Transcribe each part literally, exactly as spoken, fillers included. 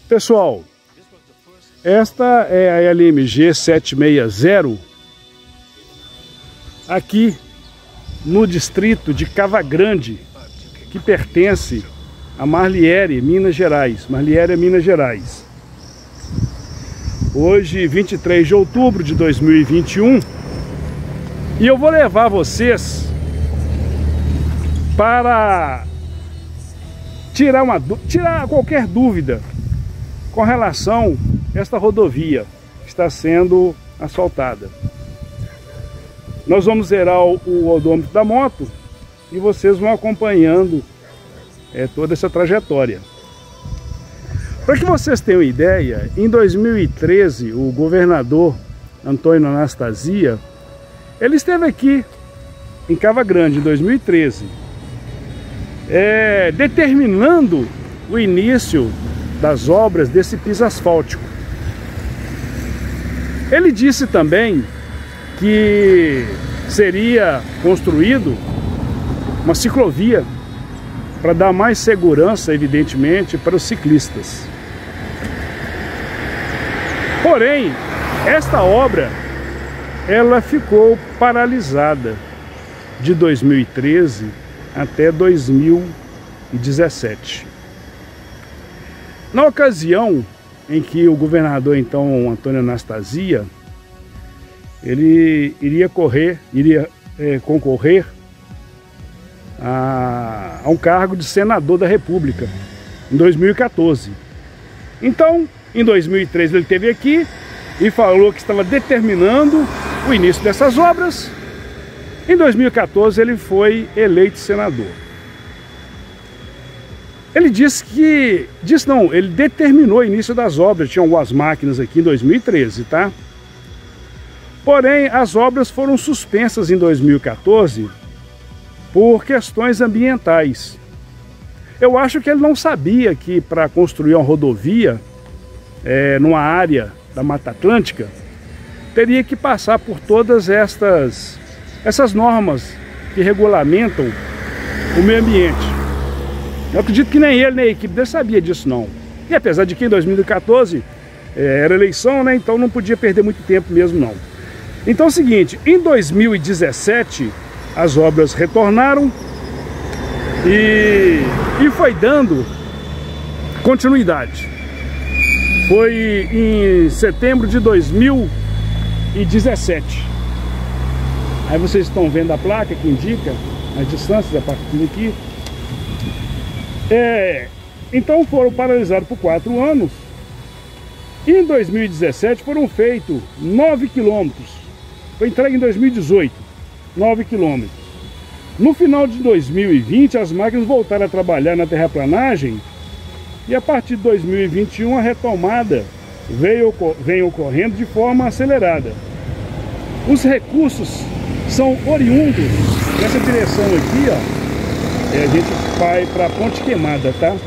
Pessoal, esta é a L M G setecentos e sessenta aqui no distrito de Cava Grande, que pertence a Marliere, Minas Gerais. Marliere, Minas Gerais. Hoje, vinte e três de outubro de dois mil e vinte e um, e eu vou levar vocês para tirar, uma, tirar qualquer dúvida com relação a esta rodovia que está sendo asfaltada. Nós vamos zerar o, o odômetro da moto e vocês vão acompanhando é, toda essa trajetória. Para que vocês tenham ideia, em dois mil e treze, o governador Antônio Anastasia, ele esteve aqui em Cava Grande, em dois mil e treze, é, determinando o início das obras desse piso asfáltico. Ele disse também que seria construído uma ciclovia para dar mais segurança, evidentemente, para os ciclistas. Porém, esta obra, ela ficou paralisada de dois mil e treze até dois mil e dezessete. Na ocasião em que o governador, então, Antônio Anastasia, ele iria correr, iria é, concorrer a, a um cargo de senador da República, em dois mil e quatorze. Então, em dois mil e treze ele esteve aqui e falou que estava determinando o início dessas obras. Em dois mil e quatorze ele foi eleito senador. Ele disse que, disse não, ele determinou o início das obras, tinham algumas máquinas aqui em dois mil e treze, tá? Porém, as obras foram suspensas em dois mil e quatorze por questões ambientais. Eu acho que ele não sabia que para construir uma rodovia é, numa área da Mata Atlântica, teria que passar por todas estas, essas normas que regulamentam o meio ambiente. Eu acredito que nem ele, nem a equipe dele sabia disso não. E apesar de que em dois mil e quatorze é, era eleição, né? Então não podia perder muito tempo mesmo não. Então é o seguinte, em dois mil e dezessete as obras retornaram e, e foi dando continuidade. Foi em setembro de dois mil e dezessete. Aí vocês estão vendo a placa que indica as distâncias a partir daqui. É, então foram paralisados por quatro anos. E em dois mil e dezessete foram feitos nove quilômetros. Foi entregue em dois mil e dezoito, nove quilômetros. No final de dois mil e vinte, as máquinas voltaram a trabalhar na terraplanagem. E a partir de dois mil e vinte e um, a retomada veio, vem ocorrendo de forma acelerada. Os recursos são oriundos nessa direção aqui, ó. É, a gente vai para a Ponte Queimada, tá?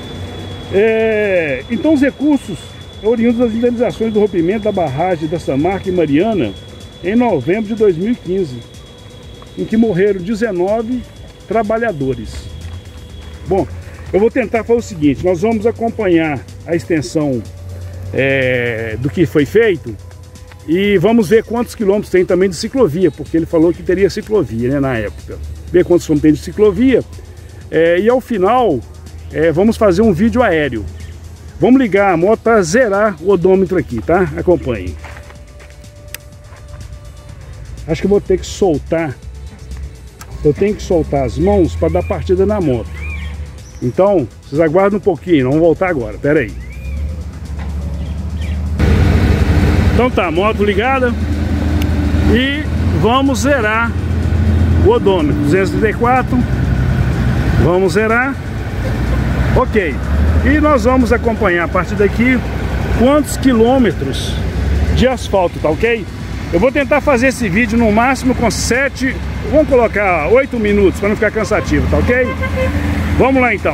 É, então os recursos oriundos das indenizações do rompimento da barragem da Samarca e Mariana em novembro de dois mil e quinze, em que morreram dezenove trabalhadores. Bom, eu vou tentar fazer o seguinte, nós vamos acompanhar a extensão é, do que foi feito e vamos ver quantos quilômetros tem também de ciclovia, porque ele falou que teria ciclovia, né, na época. Ver quantos quilômetros tem de ciclovia é, e ao final é, vamos fazer um vídeo aéreo. Vamos ligar a moto para zerar o odômetro aqui, tá? Acompanhe. Acho que eu vou ter que soltar, eu tenho que soltar as mãos para dar partida na moto. Então, vocês aguardem um pouquinho, vamos voltar agora, pera aí. Então tá, moto ligada e vamos zerar o odômetro, duzentos e trinta e quatro, vamos zerar, ok. E nós vamos acompanhar a partir daqui quantos quilômetros de asfalto, tá ok? Eu vou tentar fazer esse vídeo no máximo com sete, vamos colocar oito minutos para não ficar cansativo, tá ok? Vamos lá então.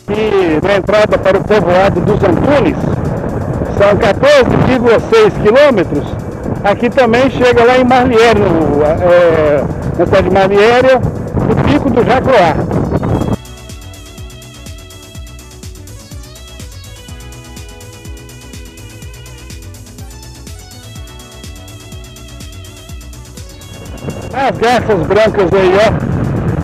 aqui na entrada para o povoado dos Antunes, são quatorze vírgula seis quilômetros. Aqui também chega lá em Marliere, no, é, na cidade de Marliere, no Pico do Jacoá. As garças brancas aí, ó.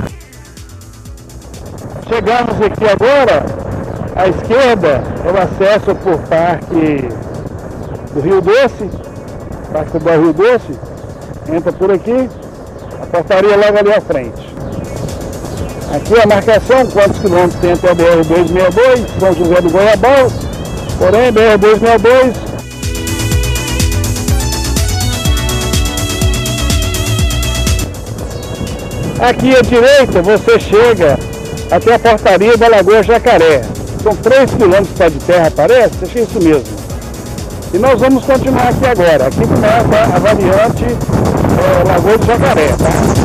Chegamos aqui agora, à esquerda é o acesso por Parque do Rio Doce, Parque do Rio Doce, entra por aqui, a portaria logo ali à frente. Aqui a marcação, quantos quilômetros tem até a B R duzentos e sessenta e dois, São José do Goiabal, porém B R duzentos e sessenta e dois, aqui à direita você chega até a portaria da Lagoa Jacaré. São três quilômetros de terra, parece? Acho que é isso mesmo. E nós vamos continuar aqui agora. Aqui começa a variante é, Lagoa de Jacaré, tá?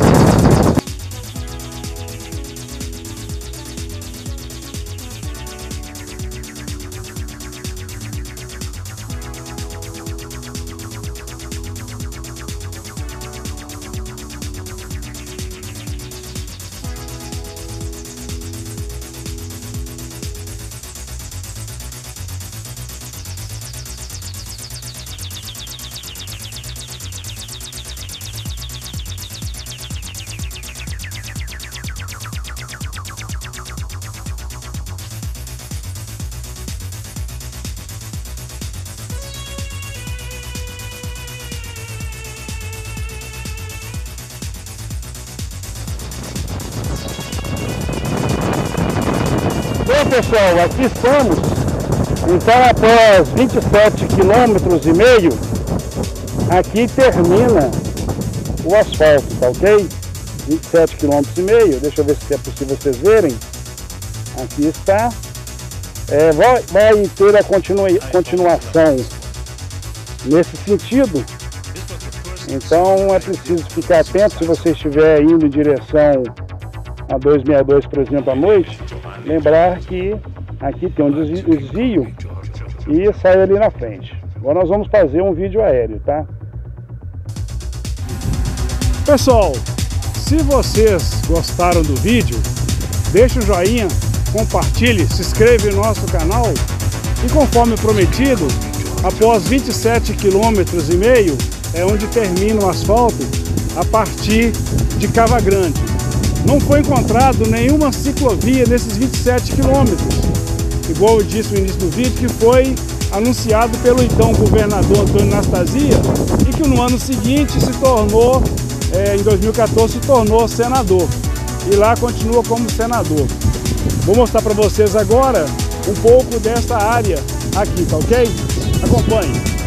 Bom, pessoal, aqui estamos, então após vinte e sete quilômetros e meio, aqui termina o asfalto, tá ok? vinte e sete quilômetros e meio, deixa eu ver se é possível vocês verem, aqui está, é, vai, vai ter a continua, continuação nesse sentido, então é preciso ficar atento se você estiver indo em direção a duzentos e sessenta e dois, por exemplo, à noite, lembrar que aqui tem um desvio e sai ali na frente. Agora nós vamos fazer um vídeo aéreo, tá? Pessoal, se vocês gostaram do vídeo, deixa o joinha, compartilhe, se inscreve no nosso canal e, conforme prometido, após vinte e sete quilômetros e meio é onde termina o asfalto a partir de Cava Grande. Não foi encontrado nenhuma ciclovia nesses vinte e sete quilômetros, igual eu disse no início do vídeo, que foi anunciado pelo então governador Antônio Anastasia e que no ano seguinte se tornou, é, em dois mil e quatorze, se tornou senador e lá continua como senador. Vou mostrar para vocês agora um pouco dessa área aqui, tá ok? Acompanhe.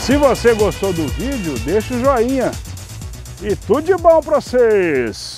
Se você gostou do vídeo, deixa o joinha. E tudo de bom para vocês!